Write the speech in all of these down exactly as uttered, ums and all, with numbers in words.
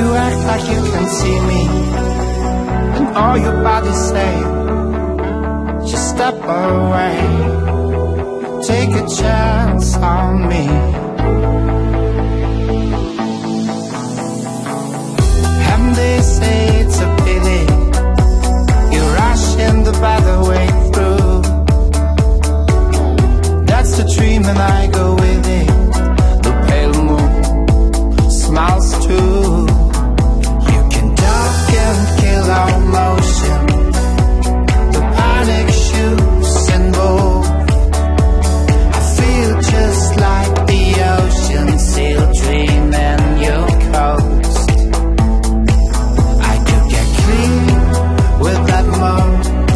You act like you can see me, and all your body's saying, just step away, take a chance on me. And they say it's a pity you're rushing the better way through. That's the dream and I go with it. The pale moon smiles too. You can duck and kill our motion. The panic shoots and both. I feel just like the ocean, still dreaming your coast. I could get clean with that moan,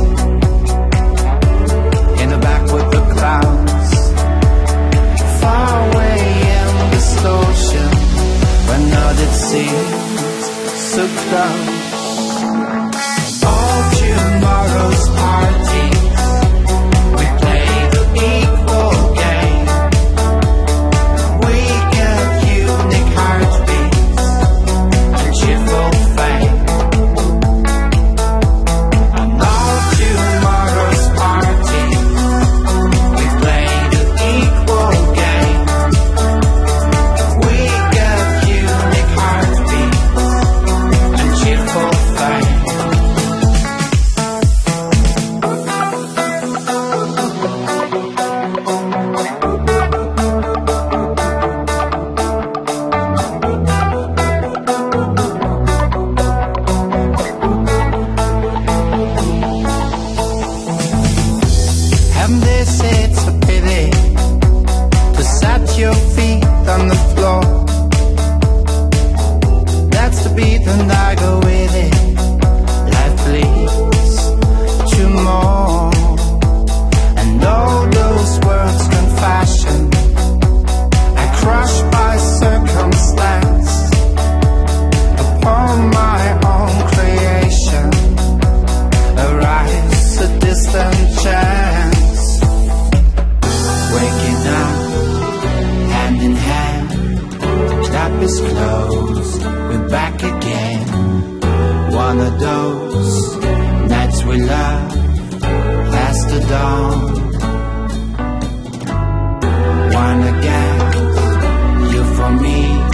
in the back with the clouds, far away in this ocean, when all it seems so close. All tomorrow's parties, we play the equal game. We get unique heartbeats and cheerful fame. And all tomorrow's parties, we play the equal game. We get unique heartbeats and cheerful fame. And they say it's a pity to set your feet on the floor. That's the beat and I go with it. Life leads to more, and all those words confession I crushed by circumstance upon my own creation. Arise a distant chance, waking up hand in hand. Tap is closed, we're back again. One of those nights we love past the dawn. One again, you for me,